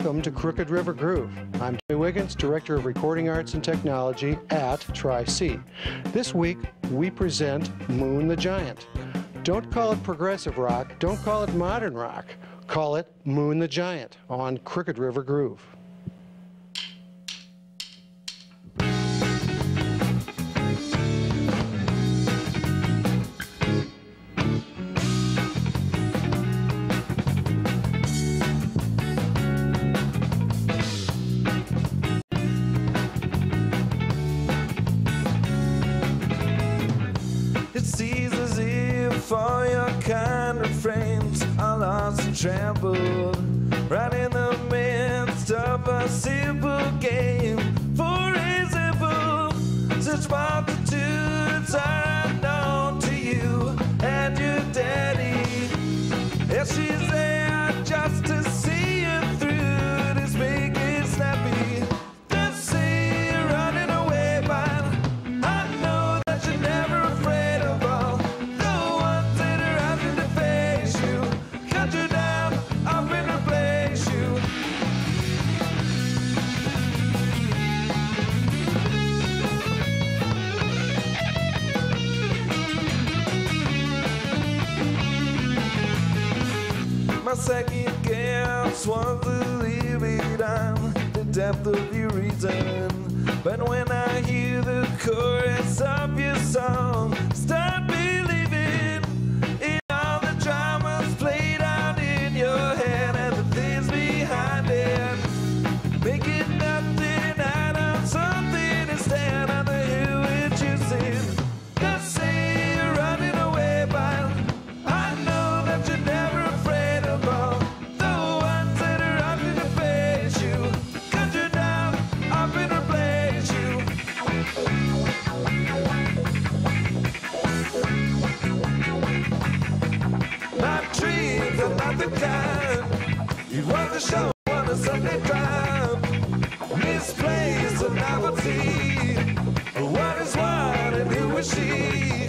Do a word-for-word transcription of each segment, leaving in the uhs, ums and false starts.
Welcome to Crooked River Groove. I'm Tony Wiggins, Director of Recording Arts and Technology at Tri-C. This week, we present Moon the Giant. Don't call it progressive rock, don't call it modern rock. Call it Moon the Giant on Crooked River Groove. For your kind of frames are lost and trampled, right in the midst of a simple game. For example, such multitudes are unknown to you and your daddy. Yes, she's there just to see you through this big and snappy. Don't see you running away, but I know that you're never afraid of all. My second guess was to leave it on the depth of your reason. But when I hear the chorus of your song, start believing in all the dramas played out in your head and the things behind it. Making nothing out of something instead of the who we're choosing. Don't say you're running away, but I know that you're never afraid of all the ones that are up to face you. Cut you down, up and replace you. My dreams are not the kind you want to show on a Sunday drive. Misplaced a novelty. What is what and who is she?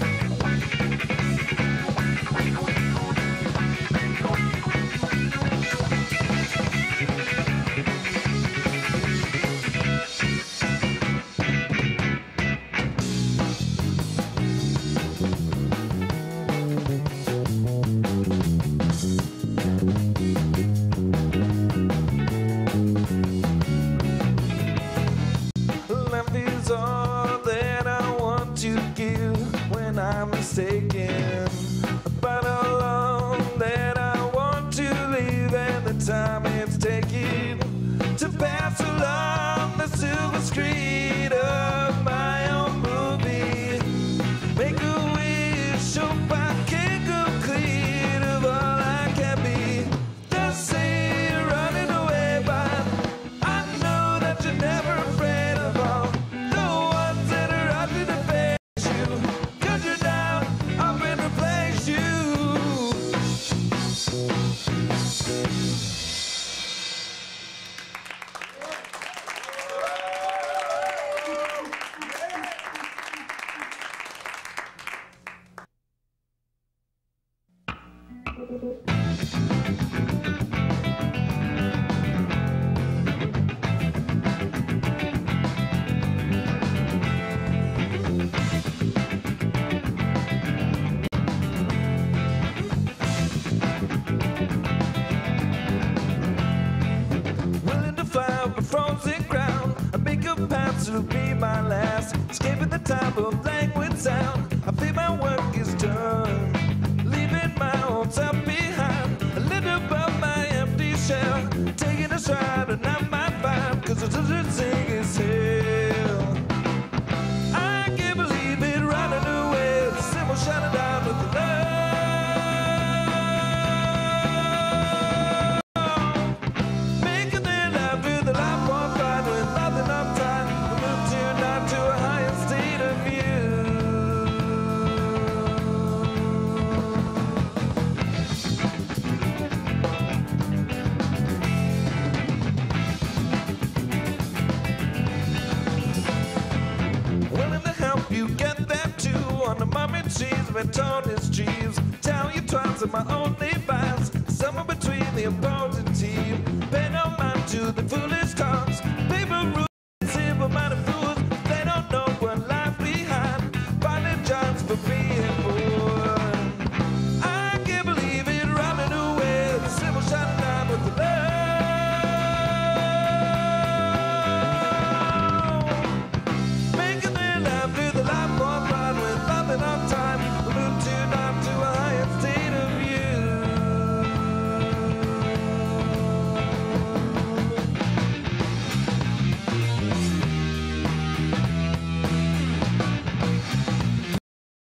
I'm mistaken about how long that I want to leave and the time it's taking to pass along the silver screen of my own movie. Make a wish, hope I can go clean of all I can be. They'll say you're running away, but I know that you're never afraid of all the ones that are up to the face you. You're down, up and replace you. Frozen ground, I make a path to be my last. Escaping the time of languid sound, I feel my work is done. Leaving my old self behind, a little above my empty shell. Taking a stride and I might find, cause the desert sing is hell. I can't believe it, running away, the symbol shining down with the love. She's been torn his dreams. Tell you twice of my only vice. Somewhere between the opposing team. Pay no mind to the foolish cause. Paper